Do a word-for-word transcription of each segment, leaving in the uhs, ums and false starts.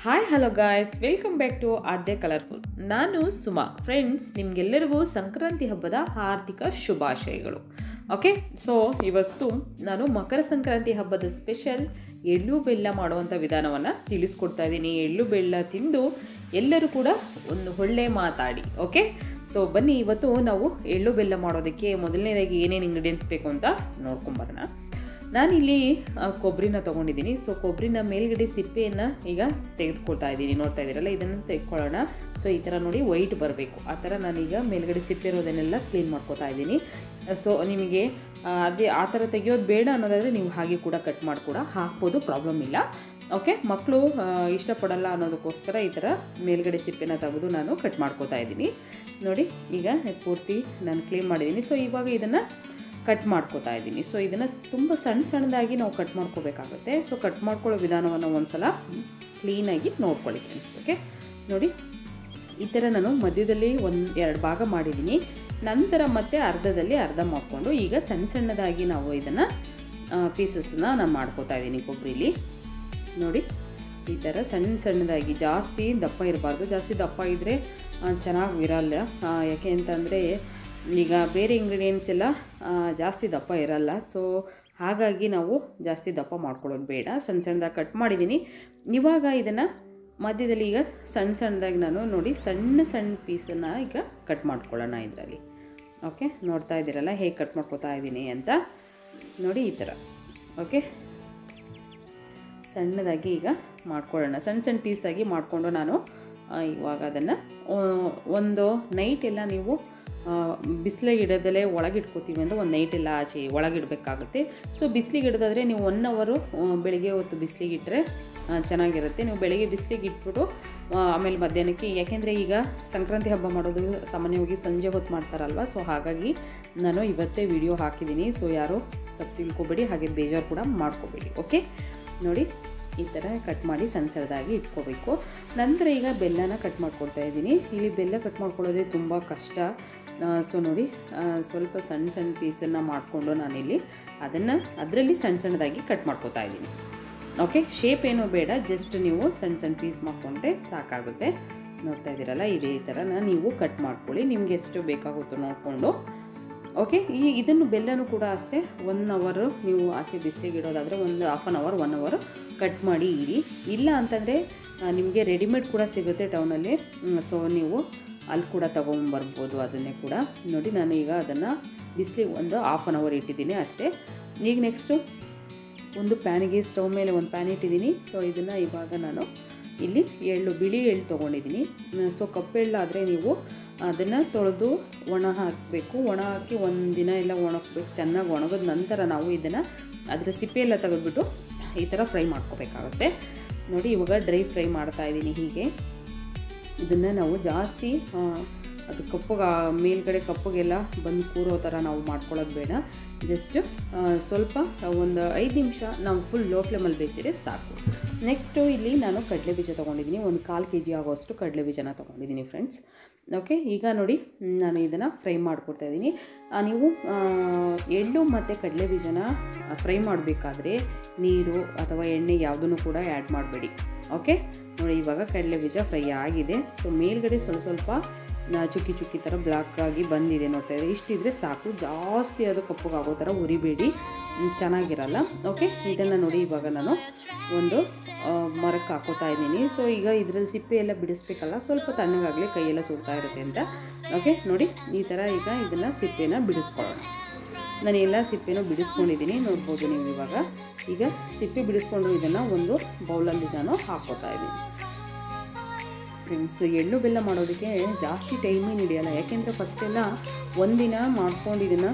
Hi hello guys, welcome back to Aadya colourful. ನಾನು Suma. Friends, ನಿಮಗೆಲ್ಲರಿಗೂ ಸಂಕ್ರಾಂತಿ ಹಬ್ಬದ ಹಾರ್ದಿಕ ಶುಭಾಶಯಗಳು. ಓಕೆ, ಸೊ ಇವತ್ತು ನಾನು ಮಕರ ಸಂಕ್ರಾಂತಿ ಹಬ್ಬದ ಸ್ಪೆಷಲ್ ಎಳ್ಳು ಬೆಲ್ಲ ಮಾಡುವಂಥ ವಿಧಾನವನ್ನು ತಿಳಿಸ್ಕೊಡ್ತಾ ಇದ್ದೀನಿ. ಎಳ್ಳು ಬೆಲ್ಲ ತಿಂದು ಎಲ್ಲರೂ ಕೂಡ ಒಂದು ಒಳ್ಳೆ ಮಾತಾಡಿ. ಓಕೆ, ಸೊ ಬನ್ನಿ ಇವತ್ತು ನಾವು ಎಳ್ಳು ಬೆಲ್ಲ ಮಾಡೋದಕ್ಕೆ ಮೊದಲನೇದಾಗಿ ಏನೇನು ಇಂಗ್ರೀಡಿಯೆಂಟ್ಸ್ ಬೇಕು ಅಂತ ನೋಡ್ಕೊಂಬರೋಣ. ನಾನಿಲ್ಲಿ ಕೊಬ್ಬರಿನ ತೊಗೊಂಡಿದ್ದೀನಿ. ಸೊ ಕೊಬ್ಬರಿನ ಮೇಲ್ಗಡೆ ಸಿಪ್ಪೆಯನ್ನು ಈಗ ತೆಗೆದುಕೊಳ್ತಾ ಇದ್ದೀನಿ. ನೋಡ್ತಾ ಇದ್ದೀರಲ್ಲ, ಇದನ್ನು ತೆಗೆದುಕೊಳ್ಳೋಣ. ಸೊ ಈ ಥರ ನೋಡಿ ವೈಟ್ ಬರಬೇಕು, ಆ ಥರ ನಾನೀಗ ಮೇಲ್ಗಡೆ ಸಿಪ್ಪೆ ಇರೋದನ್ನೆಲ್ಲ ಕ್ಲೀನ್ ಮಾಡ್ಕೊತಾ ಇದ್ದೀನಿ. ಸೊ ನಿಮಗೆ ಅದೇ ಆ ಥರ ತೆಗೆಯೋದು ಬೇಡ ಅನ್ನೋದಾದರೆ ನೀವು ಹಾಗೆ ಕೂಡ ಕಟ್ ಮಾಡಿ ಕೂಡ ಹಾಕ್ಬೋದು, ಪ್ರಾಬ್ಲಮ್ ಇಲ್ಲ. ಓಕೆ, ಮಕ್ಕಳು ಇಷ್ಟಪಡಲ್ಲ ಅನ್ನೋದಕ್ಕೋಸ್ಕರ ಈ ಥರ ಮೇಲ್ಗಡೆ ಸಿಪ್ಪೆನ ತೆಗೆದು ನಾನು ಕಟ್ ಮಾಡ್ಕೊತಾ ಇದ್ದೀನಿ. ನೋಡಿ, ಈಗ ಪೂರ್ತಿ ನಾನು ಕ್ಲೀನ್ ಮಾಡಿದ್ದೀನಿ. ಸೊ ಇವಾಗ ಇದನ್ನು ಕಟ್ ಮಾಡ್ಕೋತಾ ಇದ್ದೀನಿ. ಸೊ ಇದನ್ನು ತುಂಬ ಸಣ್ಣ ಸಣ್ಣದಾಗಿ ನಾವು ಕಟ್ ಮಾಡ್ಕೋಬೇಕಾಗುತ್ತೆ. ಸೊ ಕಟ್ ಮಾಡ್ಕೊಳ್ಳೋ ವಿಧಾನವನ್ನು ಒಂದು ಸಲ ಕ್ಲೀನಾಗಿ ನೋಡ್ಕೊಳ್ಳಿ ಫ್ರೆಂಡ್ಸ್. ಓಕೆ, ನೋಡಿ ಈ ಥರ ನಾನು ಮಧ್ಯದಲ್ಲಿ ಒಂದು ಎರಡು ಭಾಗ ಮಾಡಿದ್ದೀನಿ. ನಂತರ ಮತ್ತೆ ಅರ್ಧದಲ್ಲಿ ಅರ್ಧ ಮಾಡಿಕೊಂಡು ಈಗ ಸಣ್ಣ ಸಣ್ಣದಾಗಿ ನಾವು ಇದನ್ನು ಪೀಸಸ್ನ ನಾನು ಮಾಡ್ಕೋತಾ ಇದ್ದೀನಿ. ಕೊಬ್ಬರಿಲಿ ನೋಡಿ ಈ ಥರ ಸಣ್ಣ ಸಣ್ಣದಾಗಿ, ಜಾಸ್ತಿ ದಪ್ಪ ಇರಬಾರ್ದು. ಜಾಸ್ತಿ ದಪ್ಪ ಇದ್ದರೆ ಚೆನ್ನಾಗಿ ಇರಲ್ಲ. ಯಾಕೆ ಅಂತಂದರೆ ಈಗ ಬೇರೆ ಇಂಗ್ರೀಡಿಯೆಂಟ್ಸ್ ಎಲ್ಲ ಜಾಸ್ತಿ ದಪ್ಪ ಇರಲ್ಲ. ಸೊ ಹಾಗಾಗಿ ನಾವು ಜಾಸ್ತಿ ದಪ್ಪ ಮಾಡ್ಕೊಳ್ಳೋದು ಬೇಡ. ಸಣ್ಣ ಸಣ್ಣದಾಗಿ ಕಟ್ ಮಾಡಿದ್ದೀನಿ. ಇವಾಗ ಇದನ್ನು ಮಧ್ಯದಲ್ಲಿ ಈಗ ಸಣ್ಣ ಸಣ್ಣದಾಗಿ ನಾನು ನೋಡಿ ಸಣ್ಣ ಸಣ್ಣ ಪೀಸನ್ನು ಈಗ ಕಟ್ ಮಾಡ್ಕೊಳ್ಳೋಣ ಇದರಲ್ಲಿ. ಓಕೆ, ನೋಡ್ತಾ ಇದ್ದೀರಲ್ಲ ಹೇಗೆ ಕಟ್ ಮಾಡ್ಕೊತಾ ಇದ್ದೀನಿ ಅಂತ. ನೋಡಿ ಈ ಥರ. ಓಕೆ, ಸಣ್ಣದಾಗಿ ಈಗ ಮಾಡ್ಕೊಳ್ಳೋಣ. ಸಣ್ಣ ಸಣ್ಣ ಪೀಸಾಗಿ ಮಾಡಿಕೊಂಡು ನಾನು ಇವಾಗ ಅದನ್ನು ಒಂದು ನೈಟ್ ಎಲ್ಲ ನೀವು ಬಿಸಿಲಿಗೆ ಇಡೋದಲ್ಲೇ ಒಳಗಿಟ್ಕೋತೀವಿ ಅಂದರೆ ಒಂದು ನೈಟ್ ಎಲ್ಲ ಆಚೆ ಒಳಗಿಡಬೇಕಾಗುತ್ತೆ. ಸೊ ಬಿಸಿಲಿಗೆ ಇಡೋದಾದರೆ ನೀವು ಒನ್ ಅವರು ಬೆಳಗ್ಗೆ ಹೊತ್ತು ಬಿಸಿಲಿಗೆ ಇಟ್ಟರೆ ಚೆನ್ನಾಗಿರುತ್ತೆ. ನೀವು ಬೆಳಗ್ಗೆ ಬಿಸಿಲಿಗೆ ಇಟ್ಬಿಟ್ಟು ಆಮೇಲೆ ಮಧ್ಯಾಹ್ನಕ್ಕೆ, ಯಾಕೆಂದರೆ ಈಗ ಸಂಕ್ರಾಂತಿ ಹಬ್ಬ ಮಾಡೋದು ಸಾಮಾನ್ಯವಾಗಿ ಸಂಜೆ ಹೊತ್ತು ಮಾಡ್ತಾರಲ್ವ. ಸೊ ಹಾಗಾಗಿ ನಾನು ಇವತ್ತೇ ವಿಡಿಯೋ ಹಾಕಿದ್ದೀನಿ. ಸೊ ಯಾರು ತಪ್ಪು ತಿಳ್ಕೊಬೇಡಿ, ಹಾಗೆ ಬೇಜಾರು ಕೂಡ ಮಾಡ್ಕೋಬೇಡಿ. ಓಕೆ, ನೋಡಿ ಈ ಥರ ಕಟ್ ಮಾಡಿ ಸಣ್ಣ ಸಣ್ಣದಾಗಿ ಇಟ್ಕೋಬೇಕು. ನಂತರ ಈಗ ಬೆಲ್ಲನ ಕಟ್ ಮಾಡ್ಕೊಳ್ತಾ ಇದ್ದೀನಿ. ಇಲ್ಲಿ ಬೆಲ್ಲ ಕಟ್ ಮಾಡ್ಕೊಳ್ಳೋದೇ ತುಂಬ ಕಷ್ಟ. ಸೊ ನೋಡಿ ಸ್ವಲ್ಪ ಸಣ್ಣ ಸಣ್ಣ ಪೀಸನ್ನು ಮಾಡಿಕೊಂಡು ನಾನಿಲ್ಲಿ ಅದನ್ನು ಅದರಲ್ಲಿ ಸಣ್ಣ ಸಣ್ಣದಾಗಿ ಕಟ್ ಮಾಡ್ಕೊತಾ ಇದ್ದೀನಿ. ಓಕೆ, ಶೇಪ್ ಏನೂ ಬೇಡ, ಜಸ್ಟ್ ನೀವು ಸಣ್ಣ ಸಣ್ಣ ಪೀಸ್ ಮಾಡಿಕೊಂಡ್ರೆ ಸಾಕಾಗುತ್ತೆ. ನೋಡ್ತಾ ಇದ್ದೀರಲ್ಲ, ಇದೇ ಥರನ ನೀವು ಕಟ್ ಮಾಡ್ಕೊಳ್ಳಿ, ನಿಮಗೆ ಎಷ್ಟು ಬೇಕಾಗುತ್ತೋ ನೋಡಿಕೊಂಡು. ಓಕೆ, ಈ ಇದನ್ನು ಬೆಲ್ಲನೂ ಕೂಡ ಅಷ್ಟೇ ಒನ್ ಅವರು ನೀವು ಆಚೆ ಬಿಸಿಲಿಗೆ ಇಡೋದಾದರೆ ಒಂದು half an hour one hour cut ಮಾಡಿ ಇಡಿ. ಇಲ್ಲ ಅಂತಂದರೆ ನಿಮಗೆ ರೆಡಿಮೇಡ್ ಕೂಡ ಸಿಗುತ್ತೆ ಟೌನಲ್ಲಿ. ಸೊ ನೀವು ಅಲ್ಲಿ ಕೂಡ ತೊಗೊಂಬರ್ಬೋದು ಅದನ್ನೇ ಕೂಡ. ನೋಡಿ ನಾನು ಈಗ ಅದನ್ನು ಬಿಸಿಲಿಗೆ ಒಂದು ಹಾಫ್ ಆನ್ ಅವರ್ ಇಟ್ಟಿದ್ದೀನಿ ಅಷ್ಟೇ. ಈಗ ನೆಕ್ಸ್ಟು ಒಂದು ಪ್ಯಾನಿಗೆ ಸ್ಟವ್ ಮೇಲೆ ಒಂದು ಪ್ಯಾನ್ ಇಟ್ಟಿದ್ದೀನಿ. ಸೊ ಇದನ್ನು ಇವಾಗ ನಾನು ಇಲ್ಲಿ ಎಳ್ಳು, ಬಿಳಿ ಎಳ್ಳು ತೊಗೊಂಡಿದ್ದೀನಿ. ಸೊ ಕಪ್ಪೆಳ್ಳಾದರೆ ನೀವು ಅದನ್ನು ತೊಳೆದು ಒಣ ಹಾಕಬೇಕು. ಒಣ ಹಾಕಿ ಒಂದು ದಿನ ಎಲ್ಲ ಒಣಗಬೇಕು. ಚೆನ್ನಾಗಿ ಒಣಗಿದ ನಂತರ ನಾವು ಇದನ್ನು ಅದರ ಸಿಪ್ಪೆ ಎಲ್ಲ ತೆಗೆದುಬಿಟ್ಟು ಈ ಥರ ಫ್ರೈ ಮಾಡ್ಕೋಬೇಕಾಗುತ್ತೆ. ನೋಡಿ ಇವಾಗ ಡ್ರೈ ಫ್ರೈ ಮಾಡ್ತಾಯಿದ್ದೀನಿ. ಹೀಗೆ ಇದನ್ನು ನಾವು ಜಾಸ್ತಿ ಅದು ಕಪ್ಪಗೆ ಮೇಲ್ಗಡೆ ಕಪ್ಪಗೆಲ್ಲ ಬಂದು ಕೂರೋ ಥರ ನಾವು ಮಾಡ್ಕೊಳ್ಳೋದು ಬೇಡ. ಜಸ್ಟ್ ಸ್ವಲ್ಪ ಒಂದು ಐದು ನಿಮಿಷ ನಾವು ಫುಲ್ ಲೋ ಫ್ಲೇಮಲ್ಲಿ ಬೇಯಿಸಿದ್ರೆ ಸಾಕು. ನೆಕ್ಸ್ಟು ಇಲ್ಲಿ ನಾನು ಕಡಲೆ ಬೀಜ ತೊಗೊಂಡಿದ್ದೀನಿ. ಒಂದು ಕಾಲು ಕೆ ಜಿ ಆಗೋಷ್ಟು ಕಡಲೆ ಬೀಜನ ತೊಗೊಂಡಿದ್ದೀನಿ ಫ್ರೆಂಡ್ಸ್. ಓಕೆ, ಈಗ ನೋಡಿ ನಾನು ಇದನ್ನು ಫ್ರೈ ಮಾಡ್ಕೊಡ್ತಾಯಿದ್ದೀನಿ. ನೀವು ಎಳ್ಳು ಮತ್ತು ಕಡಲೆ ಬೀಜನ ಫ್ರೈ ಮಾಡಬೇಕಾದ್ರೆ ನೀರು ಅಥವಾ ಎಣ್ಣೆ ಯಾವುದನ್ನು ಕೂಡ ಆ್ಯಡ್ ಮಾಡಬೇಡಿ. ಓಕೆ, ನೋಡಿ ಇವಾಗ ಕಡಲೆ ಬೀಜ ಫ್ರೈ ಆಗಿದೆ. ಸೊ ಮೇಲ್ಗಡೆ ಸ್ವಲ್ಪ ಸ್ವಲ್ಪ ಚುಕ್ಕಿ ಚುಕ್ಕಿ ಥರ ಬ್ಲ್ಯಾಕ್ ಆಗಿ ಬಂದಿದೆ. ನೋಡ್ತಾ ಇದ್ದಾರೆ, ಇಷ್ಟಿದ್ರೆ ಸಾಕು. ಜಾಸ್ತಿ ಅದು ಕಪ್ಪಗಾಗೋ ಥರ ಉರಿಬೇಡಿ, ಚೆನ್ನಾಗಿರಲ್ಲ. ಓಕೆ, ಇದನ್ನು ನೋಡಿ ಇವಾಗ ನಾನು ಒಂದು ಮರಕ್ಕೆ ಹಾಕೋತಾ ಇದ್ದೀನಿ. ಸೊ ಈಗ ಇದರಲ್ಲಿ ಸಿಪ್ಪೆ ಎಲ್ಲ ಬಿಡಿಸ್ಬೇಕಲ್ಲ, ಸ್ವಲ್ಪ ತಣ್ಣಗಾಗಲಿ, ಕೈಯೆಲ್ಲ ಸುಡ್ತಾ ಇರುತ್ತೆ ಅಂತ. ಓಕೆ, ನೋಡಿ ಈ ಥರ ಈಗ ಇದನ್ನು ಸಿಪ್ಪೆನ ಬಿಡಿಸ್ಕೊಳ್ಳೋಣ. ನಾನು ಎಲ್ಲ ಸಿಪ್ಪೆನೂ ಬಿಡಿಸ್ಕೊಂಡಿದ್ದೀನಿ, ನೋಡ್ಬೋದು ನೀವು. ಇವಾಗ ಈಗ ಸಿಪ್ಪೆ ಬಿಡಿಸ್ಕೊಂಡು ಇದನ್ನು ಒಂದು ಬೌಲಲ್ಲಿ ನಾನು ಹಾಕೋತಾ ಇದ್ದೀನಿ ಫ್ರೆಂಡ್ಸ್. ಎಳ್ಳು ಬೆಲ್ಲ ಮಾಡೋದಕ್ಕೆ ಜಾಸ್ತಿ ಟೈಮೇ ಹಿಡಿಯಲ್ಲ, ಯಾಕೆಂದರೆ ಫಸ್ಟೆಲ್ಲ ಒಂದಿನ ಮಾಡ್ಕೊಂಡು ಇದನ್ನು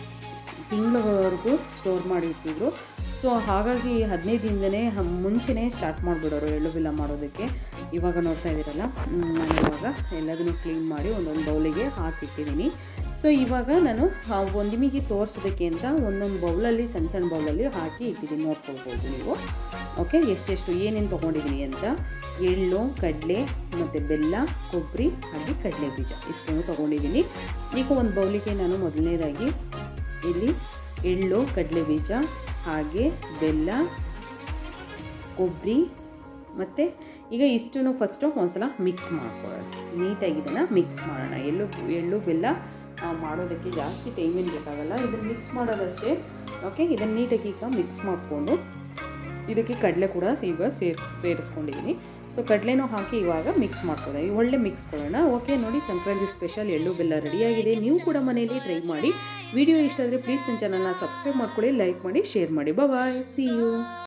ತಿಂಗಳವರೆಗೂ ಸ್ಟೋರ್ ಮಾಡಿರ್ತಿದ್ರು. ಸೊ ಹಾಗಾಗಿ ಹದಿನೈದು ದಿನದೇ ಮುಂಚೆನೇ ಸ್ಟಾರ್ಟ್ ಮಾಡಿಬಿಡೋರು ಎಳ್ಳು ಬೆಲ್ಲ ಮಾಡೋದಕ್ಕೆ. ಇವಾಗ ನೋಡ್ತಾ ಇದ್ದೀರಲ್ಲ, ನಾನು ಇವಾಗ ಎಲ್ಲದನ್ನು ಕ್ಲೀನ್ ಮಾಡಿ ಒಂದೊಂದು ಬೌಲಿಗೆ ಹಾಕಿಟ್ಟಿದ್ದೀನಿ. ಸೊ ಇವಾಗ ನಾನು ಒಂದು ನಿಮಗೆ ತೋರಿಸೋದಕ್ಕೆ ಅಂತ ಒಂದೊಂದು ಬೌಲಲ್ಲಿ ಸಣ್ಣ ಸಣ್ಣ ಬೌಲಲ್ಲಿ ಹಾಕಿ ಇಟ್ಟಿದ್ದೀನಿ, ನೋಡ್ಕೊಳ್ಬೋದು ನೀವು. ಓಕೆ, ಎಷ್ಟೆಷ್ಟು ಏನೇನು ತೊಗೊಂಡಿದ್ದೀನಿ ಅಂತ. ಎಳ್ಳು, ಕಡಲೆ ಮತ್ತು ಬೆಲ್ಲ, ಕೊಬ್ಬರಿ ಹಾಗೆ ಕಡಲೆ ಬೀಜ ಇಷ್ಟನ್ನು ತೊಗೊಂಡಿದ್ದೀನಿ. ಈಗ ಒಂದು ಬೌಲಿಗೆ ನಾನು ಮೊದಲನೇದಾಗಿ ಇಲ್ಲಿ ಎಳ್ಳು, ಕಡಲೆ ಬೀಜ ಹಾಗೆ ಬೆಲ್ಲ, ಕೊಬ್ಬರಿ ಮತ್ತು ಈಗ ಇಷ್ಟನ್ನು ಫಸ್ಟು ಒಂದ್ಸಲ ಮಿಕ್ಸ್ ಮಾಡ್ಕೊಳ್ಳೋಣ. ನೀಟಾಗಿ ಇದನ್ನು ಮಿಕ್ಸ್ ಮಾಡೋಣ. ಎಳ್ಳು ಎಳ್ಳು ಬೆಲ್ಲ ಮಾಡೋದಕ್ಕೆ ಜಾಸ್ತಿ ಟೈಮೇನು ಬೇಕಾಗಲ್ಲ, ಇದನ್ನು ಮಿಕ್ಸ್ ಮಾಡೋದಷ್ಟೇ. ಓಕೆ, ಇದನ್ನು ನೀಟಾಗಿ ಈಗ ಮಿಕ್ಸ್ ಮಾಡಿಕೊಂಡು ಇದಕ್ಕೆ ಕಡಲೆ ಕೂಡ ಈಗ ಸೇರ್ ಸೇರಿಸ್ಕೊಂಡಿದ್ದೀನಿ. ಸೊ ಕಡಲೆನೂ ಹಾಕಿ ಇವಾಗ ಮಿಕ್ಸ್ ಮಾಡ್ಕೊಳ್ಳೋಣ, ಒಳ್ಳೆ ಮಿಕ್ಸ್ ಕೊಡೋಣ. ಓಕೆ ನೋಡಿ, ಸಂಕ್ರಾಂತಿ ಸ್ಪೆಷಲ್ ಎಳ್ಳು ಬೆಲ್ಲ ರೆಡಿಯಾಗಿದೆ. ನೀವು ಕೂಡ ಮನೆಯಲ್ಲಿ ಟ್ರೈ ಮಾಡಿ. ವಿಡಿಯೋ ಇಷ್ಟ ಆದರೆ ಪ್ಲೀಸ್ ನನ್ನ ಚಾನಲ್ನ ಸಬ್ಸ್ಕ್ರೈಬ್ ಮಾಡ್ಕೊಳ್ಳಿ, ಲೈಕ್ ಮಾಡಿ, ಶೇರ್ ಮಾಡಿ. Bye, see you.